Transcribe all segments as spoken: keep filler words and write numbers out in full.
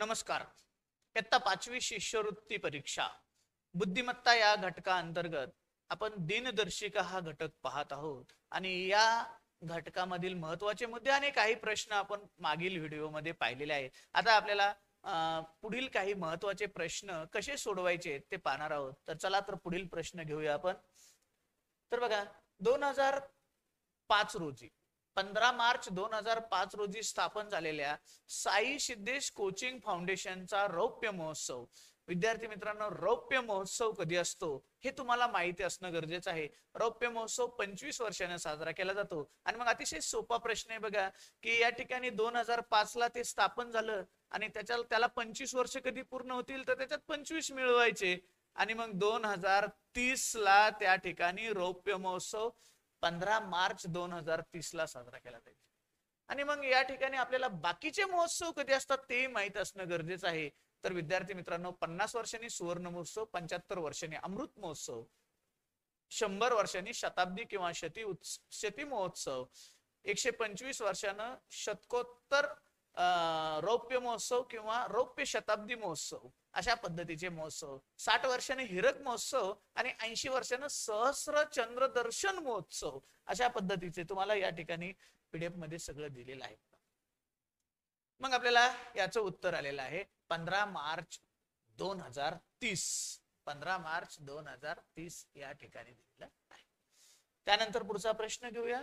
नमस्कार. इयत्ता पाचवी शिष्यवृत्ती परीक्षा बुद्धिमत्ता या घटका अंतर्गत आपण दिनदर्शिका हा घटक पाहत आहोत आणि या घटकामधील महत्त्वाचे मुद्दे आणि काही प्रश्न आपण मागील व्हिडिओमध्ये पाहिलेले आहेत. आता आपल्याला पुढील काही महत्त्वाचे प्रश्न कसे सोडवायचे ते पाहणार आहोत. तर चला तर पुढील प्रश्न घेऊया आपण. तर बघा, दोन हजार पाच रोजी पंधरा मार्च दोन हजार पाच रोजी स्थापन झालेल्या साई सिद्धेश कोचिंग फाउंडेशनचा रौप्य महोत्सव. विद्यार्थी मित्रांनो, रौप्य महोत्सव कधी असतो हे तुम्हाला माहिती असणं गरजेचं आहे. रौप्य महोत्सव पंचवीस वर्षाने साजरा केला जातो. आणि मग अतिशय सोपा प्रश्न आहे बघा, की या ठिकाणी दोन हजार पाच ला ते स्थापन झालं आणि त्याच्या त्याला पंचवीस वर्ष कधी पूर्ण होतील तर त्याच्यात पंचवीस मिळवायचे आणि मग दोन हजार तीस ला त्या ठिकाणी रौप्य महोत्सव पंधरा मार्च दोन हजार तीस ला साजरा केला जाईल. आणि मग या ठिकाणी आपल्याला बाकीचे महोत्सव कधी असतात ते माहित असणं गरजेचं आहे. तर विद्यार्थी मित्रांनो, पन्नास वर्षांनी सुवर्ण महोत्सव, पंच्याहत्तर वर्षांनी अमृत महोत्सव, शंभर वर्षांनी शताब्दी किंवा शती शती महोत्सव, एकशे पंचवीस वर्षानं शतकोत्तर रौप्य महोत्सव किंवा रौप्य शताब्दी महोत्सव, अशा पद्धतीचे महोत्सव, साठ वर्षांनी हिरक महोत्सव आणि ऐंशी वर्षांनी सहस्र चंद्र दर्शन महोत्सव, अशा पद्धतीचे तुम्हाला या ठिकाणी पीडीएफ मध्ये सगळं दिलेलं आहे. मग आपल्याला याचं उत्तर आलेलं आहे पंधरा मार्च दोन हजार तीस. पंधरा मार्च दोन हजार तीस या ठिकाणी दिलेलं आहे. त्यानंतर पुढचा प्रश्न घेऊया.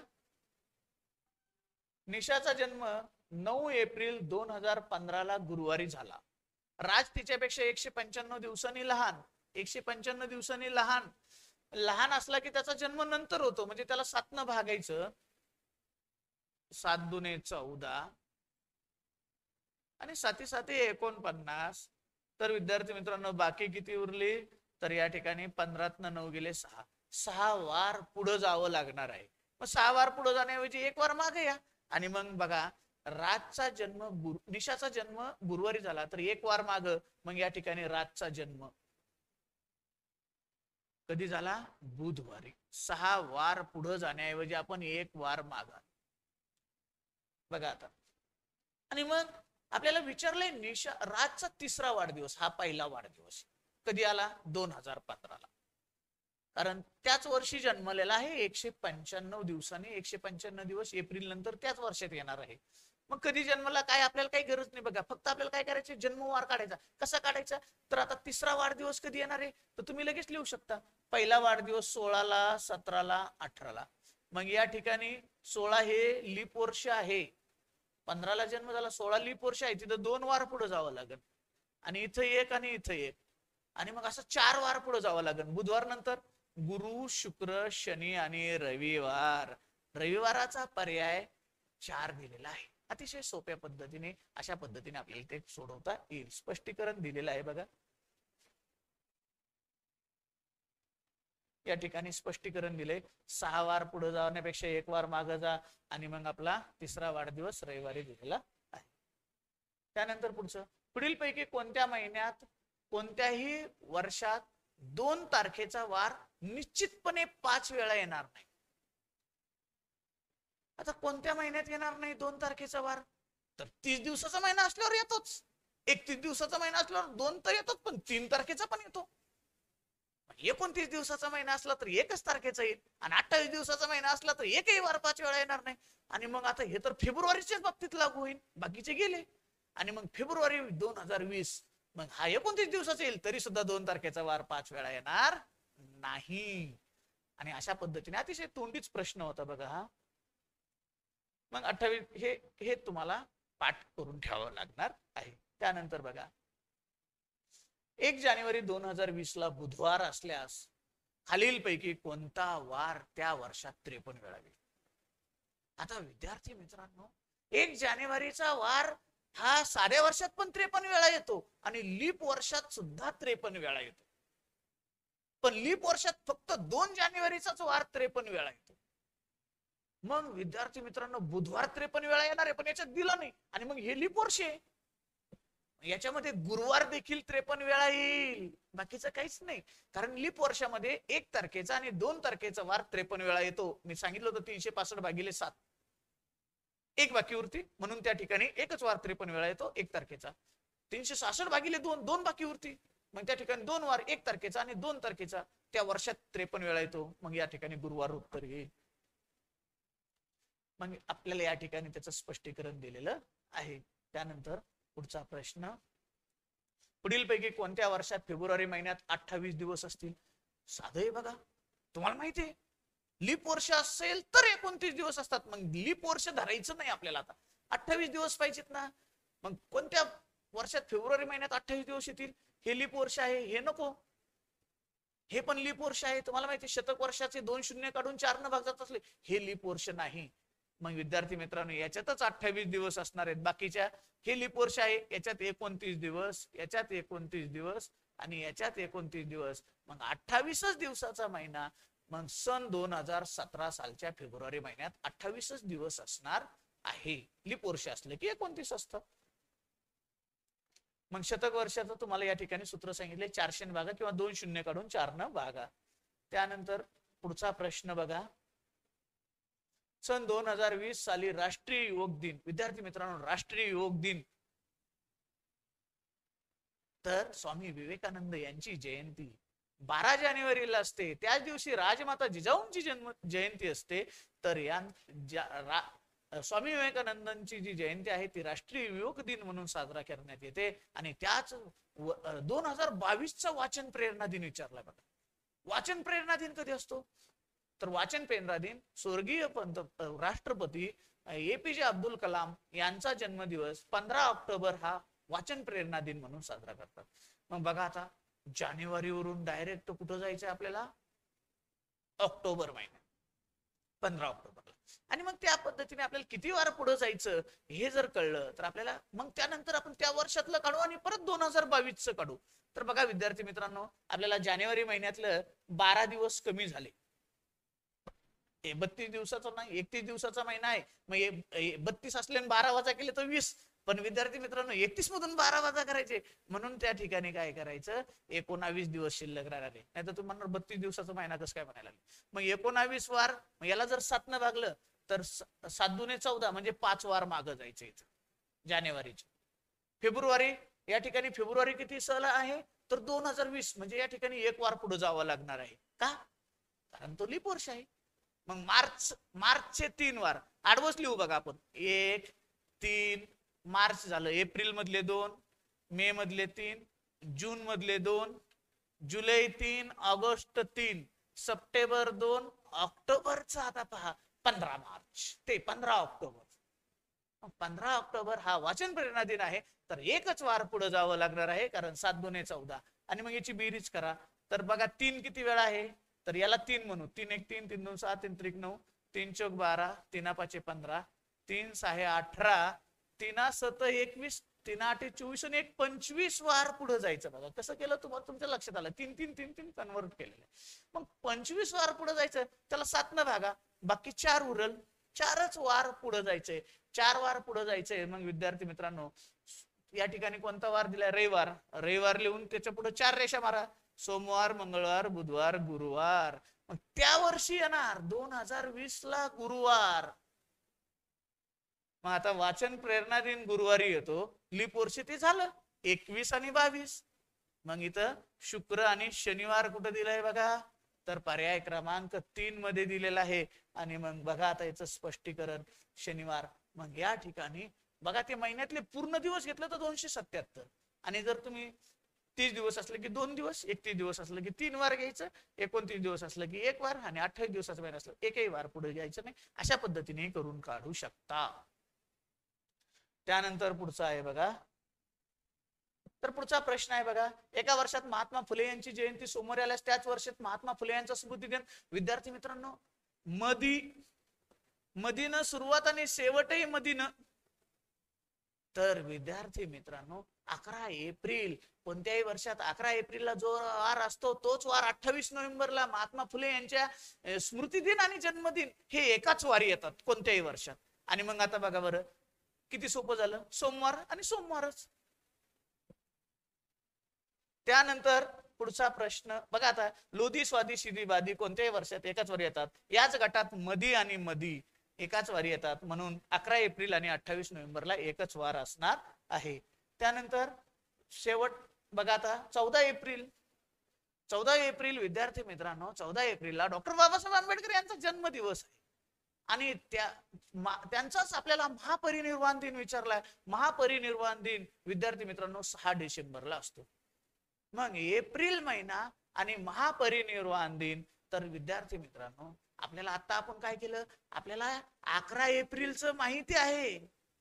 निशाचा जन्म नऊ एप्रिल दोन हजार पंधरा ला गुरुवारी झाला. राज तिच्यापेक्षा एकशे पंच्याण्णव दिवसांनी लहान. एकशे पंच्याण्णव दिवसांनी लहान लहान असला की त्याचा जन्म नंतर होतो, म्हणजे त्याला सात न भागायचं. सात दुने चौदा आणि साती साती एकोणपन्नास. तर विद्यार्थी मित्रांनो, बाकी किती उरली? तर या ठिकाणी पंधरातनं नऊ गेले सहा. सहा वार पुढे जावं लागणार आहे. मग सहा वार पुढे जाण्याऐवजी एक वार मागे या. आणि मग बघा, राजचा जन्म गुरु निशाचा जन्म गुरुवारी झाला तर एक वार माग, मग या ठिकाणी राजचा जन्म कधी झाला? बुधवारी. सहा वार पुढे जाण्याऐवजी आपण एक वार मागा. बघा आता. आणि मग आपल्याला विचारलंय निशा राजचा तिसरा वाढदिवस हा पहिला वाढदिवस कधी आला? दोन हजार पंधरा ला. कारण त्याच वर्षी जन्मलेला आहे. एकशे पंच्याण्णव दिवसांनी, एकशे पंच्याण्णव दिवस एप्रिल नंतर त्याच वर्षात येणार आहे. मग कधी जन्मला काय आपल्याला काही गरज नाही बघा. फक्त आपल्याला काय करायचं? जन्मवार काढायचा. कसा काढायचा? तर आता तिसरा वाढदिवस कधी येणार आहे तर तुम्ही लगेच लिहू शकता. पहिला वाढदिवस सोळा ला, सतरा ला, अठरा ला. मग या ठिकाणी सोळा हे लीप वर्ष आहे. पंधरा ला जन्म झाला, सोळा लीप वर्ष आहे, तिथं दोन वार पुढे जावं लागेल. आणि इथं एक आणि इथं एक. आणि मग असं चार वार पुढे जावं लागेल. बुधवार नंतर गुरु, शुक्र, शनी आणि रविवार. रविवाराचा पर्याय चार दिलेला आहे. अतिशय सोप्या पद्धतीने अशा पद्धतीने आपल्याला ते सोडवता येईल. स्पष्टीकरण दिलेलं आहे बघा. या ठिकाणी स्पष्टीकरण दिले. सहा वार पुढे जाण्यापेक्षा एक वार मागे जा. आणि मग आपला तिसरा वाढदिवस रविवारी दिलेला आहे. त्यानंतर पुढचं, पुढील पैकी कोणत्या महिन्यात कोणत्याही वर्षात दोन तारखेचा वार निश्चितपणे पाच वेळा येणार नाही? आता कोणत्या महिन्यात येणार नाही दोन तारखेचा वार? तर तीस दिवसाचा महिना असल्यावर येतोच. एकतीस दिवसाचा महिना असल्यावर दोन तर येतोच, पण तीन तारखेचा पण येतो. एकोणतीस दिवसाचा महिना असला तर एकच तारखेचा येईल आणि अठ्ठावीस दिवसाचा महिना असला तर एकही वार पाच वेळा येणार नाही. आणि मग आता हे तर फेब्रुवारीच्याच बाबतीत लागू होईल, बाकीचे गेले. आणि मग फेब्रुवारी दोन हजार वीस, मग हा एकोणतीस दिवसाचा येईल तरी सुद्धा दोन तारखेचा वार पाच वेळा येणार नाही. आणि अशा पद्धतीने अतिशय तोंडीच प्रश्न होता बघा हा. मग अठ्ठावीस हे हे तुम्हाला पाठ करून ठेवावं लागणार आहे. त्यानंतर बघा, एक जानेवारी दोन हजार वीस ला बुधवार असल्यास खालीलपैकी कोणता वार त्या वर्षात त्रेपन्न वेळा येईल? आता विद्यार्थी मित्रांनो, एक जानेवारीचा वार हा साध्या वर्षात पण त्रेपन्न वेळा येतो आणि लीप वर्षात सुद्धा त्रेपन्न वेळा येतो. पण लीप वर्षात फक्त दोन जानेवारीचाच वार त्रेपन्न वेळा येतो. मग विद्यार्थी मित्रांनो, बुधवार त्रेपन्न वेळा येणार आहे पण याच्यात दिला नाही. आणि मग हे लीप वर्ष आहे, याच्यामध्ये गुरुवार देखील त्रेपन्न वेळा येईल, बाकीचं काहीच नाही. कारण लीप वर्षामध्ये एक तारखेचा आणि दोन तारखेचा वार त्रेपन्न वेळा येतो. मी सांगितलं होतं तीनशे पासष्ट भागिले सात, एक बाकी उरती, म्हणून त्या ठिकाणी एकच वार त्रेपन्न वेळा येतो एक तारखेचा. तीनशे सहासष्ट भागिले दोन, दोन बाकी उरती. मग त्या ठिकाणी दोन वार, एक तारखेचा आणि दोन तारखेचा, त्या वर्षात त्रेपन्न वेळा येतो. मग या ठिकाणी गुरुवार उत्तर येईल. मग आपल्याला या ठिकाणी त्याचं स्पष्टीकरण दिलेलं आहे. त्यानंतर पुढचा प्रश्न, पुढीलपैकी कोणत्या वर्षात फेब्रुवारी महिन्यात अठ्ठावीस दिवस असतील? साधं आहे बघा, तुम्हाला माहिती आहे लीप वर्ष असेल तर एकोणतीस दिवस असतात. मग लीप वर्ष धरायचं नाही आपल्याला, आता अठ्ठावीस दिवस पाहिजेत ना. मग कोणत्या वर्षात फेब्रुवारी महिन्यात अठ्ठावीस दिवस येतील? हे लीप वर्ष आहे, हे नको. हे पण लीप वर्ष आहे. तुम्हाला माहिती शतक वर्षाचे दोन शून्य काढून चार न भाग जात असले, हे लीप वर्ष नाही. मग विद्यार्थी मित्रांनो, याच्यातच अठ्ठावीस दिवस असणार आहेत. बाकीच्या हे लीप वर्ष आहे, याच्यात एकोणतीस दिवस, याच्यात एकोणतीस दिवस आणि याच्यात एकोणतीस दिवस. मग अठ्ठावीसच दिवसाचा महिना. मग सन दोन हजार सतरा सालच्या फेब्रुवारी महिन्यात अठ्ठावीसच दिवस असणार आहे. लीप वर्ष असलं की एकोणतीस असतं. मग शतक वर्षाचं तुम्हाला या ठिकाणी सूत्र सांगितले, चारशे भागा किंवा दोन शून्य काढून चार न भागा. त्यानंतर पुढचा प्रश्न बघा, सन दोन हजार वीस साली राष्ट्रीय योग दिन. विद्यार्थी मित्रांनो, राष्ट्रीय योग दिन तर स्वामी विवेकानंद यांची जयंती बारा जानेवारीला असते. त्याच दिवशी राजमाता जिजाऊंची जन्म जयंती असते. तर या स्वामी विवेकानंदांची जी जयंती आहे ती राष्ट्रीय योग दिन म्हणून साजरा करण्यात येते. आणि त्याच दोन हजार बावीस चा वाचन प्रेरणा दिन विचारला बघा. वाचन प्रेरणा दिन कधी असतो? तर वाचन प्रेरणा दिन स्वर्गीय पंत राष्ट्रपती एपीजे अब्दुल कलाम यांचा जन्मदिवस पंधरा ऑक्टोबर हा वाचन प्रेरणा दिन म्हणून साजरा करतात. मग बघा आता जानेवारीवरून डायरेक्ट कुठं जायचंय आपल्याला? ऑक्टोबर महिन्यात, पंधरा ऑक्टोबरला. आणि मग त्या पद्धतीने आपल्याला किती वार पुढे जायचं हे जर कळलं तर आपल्याला मग त्यानंतर आपण त्या वर्षातलं काढू आणि परत दोन हजार बावीस च काढू. तर बघा विद्यार्थी मित्रांनो, आपल्याला जानेवारी महिन्यातलं बारा दिवस कमी झाले. बत्तीस दिवसाचा नाही, एकतीस दिवसाचा महिना आहे. मग बत्तीस असल्याने बारा वजा केले तर वीस. पण विद्यार्थी मित्रांनो, एकतीस मधून बारा वजा करायचे म्हणून त्या ठिकाणी काय करायचं, एकोणावीस दिवस शिल्लक राहिले. नाही तर तुम्ही म्हणणार बत्तीस दिवसाचा महिना कसं काय म्हणायला लागले. मग एकोणावीस वार, याला जर सात न भागलं तर सात दुने चौदा, म्हणजे पाच वार मागं जायचं इथं जानेवारीचे. फेब्रुवारी, या ठिकाणी फेब्रुवारी किती साल आहे तर दोन हजार वीस, म्हणजे या ठिकाणी एक वार पुढे जावं लागणार आहे. का? कारण तो लीप वर्ष आहे. मग मार्च, मार्चचे तीन वार आडवच लिहू बघा आपण. एक, तीन, मार्च झालं. एप्रिल मधले दोन, मे मधले तीन, जून मधले दोन, जुलै तीन, ऑगस्ट तीन, सप्टेंबर दोन, ऑक्टोबरचा आता पहा पंधरा मार्च ते पंधरा ऑक्टोबर. पंधरा ऑक्टोबर हा वाचन प्रेरणा दिन आहे. तर एकच वार पुढे जावं लागणार आहे, कारण सात दोने चौदा. आणि मग याची बेरीज करा. तर बघा तीन किती वेळा आहे, तर याला तीन म्हणू. तीन एक तीन, तीन दोन सहा, तीन त्रिक नऊ, तीन चौक बारा, तीन पाचे पंधरा, तीन सहा अठरा, तीना सत एकवीस, तीन आठ चोवीस आणि एक पंचवीस वार पुढे जायचं. बघा कसं केलं तुम्हाला तुमच्या लक्षात आलं. तीन तीन तीन तीन कन्वर्ट केलेलं. मग पंचवीस वार पुढे जायचं, त्याला सात न भागा, बाकी चार उरल. चारच वार पुढे जायचंय, चार वार पुढे जायचंय. मग विद्यार्थी मित्रांनो, या ठिकाणी कोणता वार दिलाय? रविवार. रविवार लिहून त्याच्या पुढे चार रेषा मारा. सोमवार, मंगळवार, बुधवार, गुरुवार. मग त्या वर्षी येणार दोन हजार वीस ला गुरुवार. मग आता वाचन प्रेरणा दिन गुरुवारी येतो. लीप वर्ष ते झालं एकवीस आणि बावीस. मग इथं शुक्र आणि शनिवार कुठं दिलंय बघा, तर पर्याय क्रमांक तीन मध्ये दिलेला आहे. आणि मग बघा आता याचं स्पष्टीकरण, शनिवार. मग या ठिकाणी बघा ते महिन्यातले पूर्ण दिवस घेतलं तर दोनशे सत्याहत्तर. आणि जर तुम्ही तीस दिवस असले की दोन दिवस, एकतीस दिवस असलं की तीन वार घ्यायचं, एकोणतीस दिवस असलं की एक वार, आणि अठ्ठावीस दिवसाचा महिना असलं एकही वार पुढे घ्यायचं नाही. अशा पद्धतीने करून काढू शकता. त्यानंतर पुढचा आहे बघा, तर पुढचा प्रश्न आहे बघा, एका वर्षात महात्मा फुले यांची जयंती सोमवारी आल्यास त्याच वर्षात महात्मा फुले यांचा स्मृती दिन. विद्यार्थी मित्रांनो, मधी मधीनं सुरुवात आणि शेवटही मधीनं. तर विद्यार्थी मित्रांनो, अकरा एप्रिल कोणत्याही वर्षात अकरा एप्रिलला जो वार असतो तोच वार अठ्ठावीस नोव्हेंबरला महात्मा फुले यांच्या स्मृती दिन आणि जन्मदिन हे एकाच वारी येतात कोणत्याही वर्षात. आणि मग आता बघा बरं किती सोपं झालं, सोमवार आणि सोमवारच. त्यानंतर पुढचा प्रश्न बघा आता, लोधी स्वादी शिदी बादी कोणत्याही वर्षात एकाच वारी येतात. याच गटात मधी आणि मधी एकाच वारी येतात, म्हणून अकरा एप्रिल आणि अठ्ठावीस नोव्हेंबरला एकच वार असणार आहे. त्यानंतर शेवट बघा आता चौदा एप्रिल चौदा एप्रिल विद्यार्थी मित्रांनो, चौदा एप्रिलला डॉक्टर बाबासाहेब आंबेडकर यांचा जन्मदिवस आहे आणि त्या त्यांचाच आपल्याला महापरिनिर्वाण दिन विचारलाय. महापरिनिर्वाण दिन विद्यार्थी मित्रांनो सहा डिसेंबरला असतो. मग एप्रिल महिना आणि महापरिनिर्वाण दिन, तर विद्यार्थी मित्रांनो आपल्याला आता आपण काय केलं, आपल्याला अकरा एप्रिलचं माहिती आहे.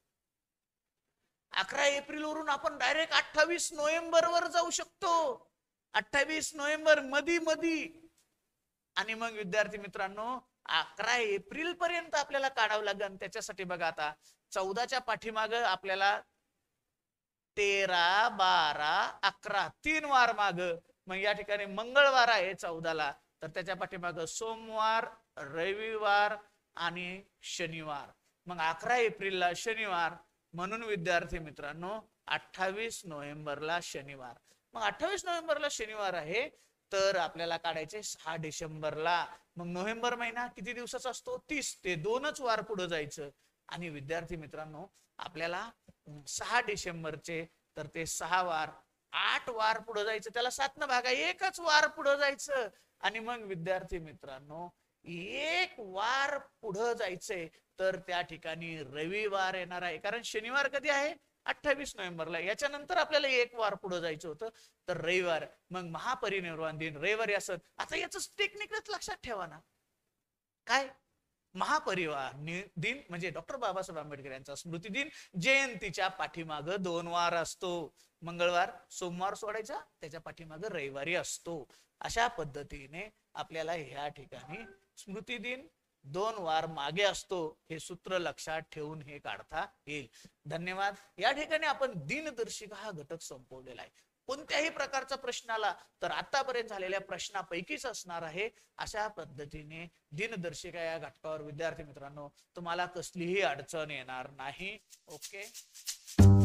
अकरा एप्रिल वरून आपण डायरेक्ट अठ्ठावीस नोव्हेंबर वर जाऊ शकतो. अठ्ठावीस नोव्हेंबर मधी मधी आणि मग विद्यार्थी मित्रांनो अकरा एप्रिल पर्यंत आपल्याला काढावं लागेल. त्याच्यासाठी बघा आता चौदाच्या पाठीमाग आपल्याला तेरा बारा अकरा तीन वार माग, मग या ठिकाणी मंगळवार आहे चौदाला, तर त्याच्या पाठीमाग सोमवार रविवार आणि शनिवार. मग अकरा एप्रिलला शनिवार, म्हणून विद्यार्थी मित्रांनो अठ्ठावीस नोव्हेंबरला शनिवार. मग अठ्ठावीस नोव्हेंबरला शनिवार आहे, तर आपल्याला काढायचे सहा डिसेंबरला. मग नोव्हेंबर महिना किती दिवसाचा असतो, तीस, ते दोनच वार पुढे जायचं. आणि विद्यार्थी मित्रांनो आपल्याला सहा डिसेंबरचे तर ते सहा वार, आठ वार पुढे जायचं, त्याला सात न भागा एकच वार पुढे जायचं. आणि मग विद्यार्थी मित्रांनो एक वार पुढे जायचंय, तर त्या ठिकाणी रविवार येणार आहे. कारण शनिवार कधी आहे, अठ्ठावीस नोव्हेंबरला. याच्यानंतर आपल्याला एक वार पुढे जायचं होतं, तर रविवार. मग महापरिनिर्वाण दिन रविवारी असत. आता याच टेक्निकच लक्षात ठेवा ना, काय महापरिवार दिन म्हणजे डॉक्टर बाबासाहेब आंबेडकर यांचा स्मृती दिन, जयंतीच्या पाठीमाग दोन वार असतो. मंगळवार सोमवार सोडायचा, त्याच्या पाठीमाग रविवारी असतो. अशा पद्धतीने आपल्याला ह्या ठिकाणी स्मृती दिन दोन वार मागे असतो, हे सूत्र लक्षात ठेवून हे काढता येईल. धन्यवाद. या ठिकाणी आपण दिनदर्शिका हा घटक संपवलेला आहे. कोणत्याही प्रकारचा प्रश्न आला तर आतापर्यंत झालेल्या प्रश्नापैकीच असणार आहे. अशा पद्धतीने दिनदर्शिका या घटकावर विद्यार्थी मित्रांनो तुम्हाला कसलीही अडचण येणार नाही. ओके.